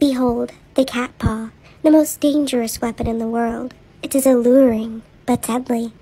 Behold, the cat paw, the most dangerous weapon in the world. It is alluring, but deadly.